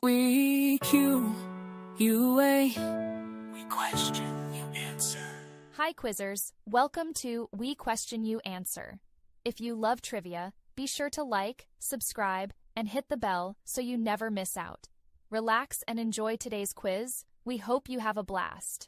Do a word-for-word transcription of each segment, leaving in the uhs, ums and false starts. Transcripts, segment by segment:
We Q, you A. We question, you answer. Hi Quizzers, welcome to We Question You Answer. If you love trivia, be sure to like, subscribe, and hit the bell so you never miss out. Relax and enjoy today's quiz. We hope you have a blast.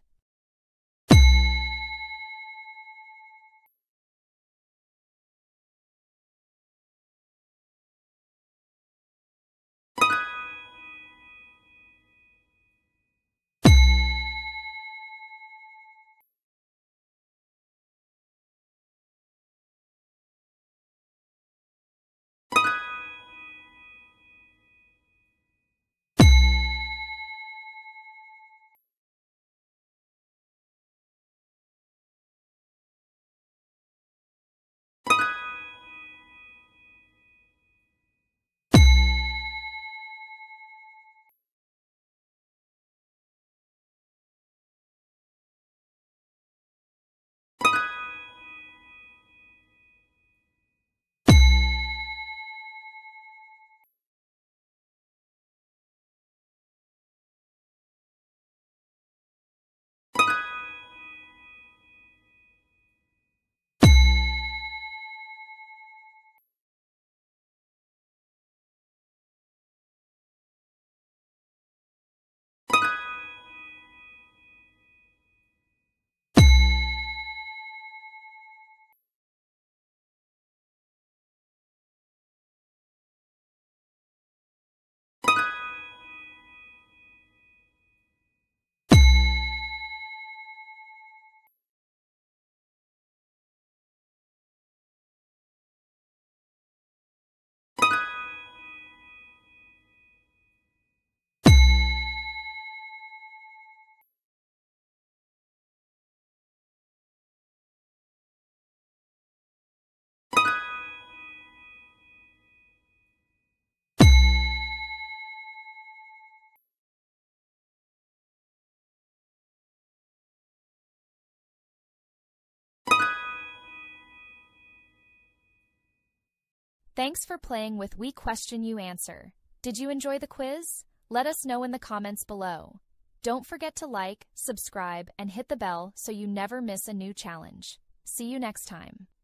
Thanks for playing with We Question You Answer. Did you enjoy the quiz? Let us know in the comments below. Don't forget to like, subscribe, and hit the bell so you never miss a new challenge. See you next time.